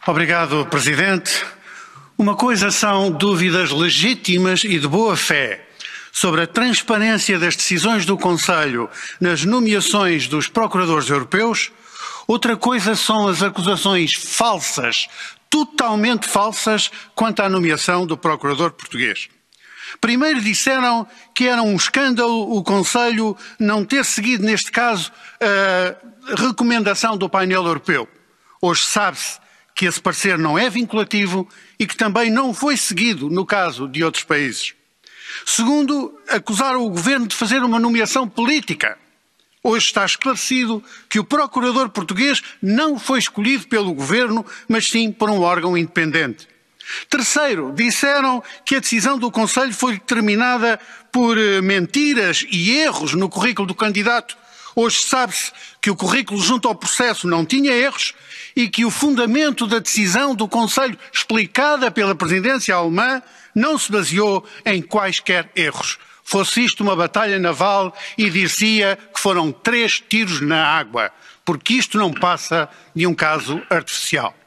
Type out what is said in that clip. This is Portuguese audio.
Obrigado, Presidente. Uma coisa são dúvidas legítimas e de boa fé sobre a transparência das decisões do Conselho nas nomeações dos procuradores europeus. Outra coisa são as acusações falsas, totalmente falsas, quanto à nomeação do procurador português. Primeiro disseram que era um escândalo o Conselho não ter seguido, neste caso, a recomendação do painel europeu. Hoje sabe-se que esse parecer não é vinculativo e que também não foi seguido no caso de outros países. Segundo, acusaram o Governo de fazer uma nomeação política. Hoje está esclarecido que o procurador português não foi escolhido pelo Governo, mas sim por um órgão independente. Terceiro, disseram que a decisão do Conselho foi determinada por mentiras e erros no currículo do candidato. Hoje sabe-se que o currículo junto ao processo não tinha erros e que o fundamento da decisão do Conselho, explicada pela presidência alemã, não se baseou em quaisquer erros. Fosse isto uma batalha naval e dir-se-ia que foram 3 tiros na água, porque isto não passa de um caso artificial.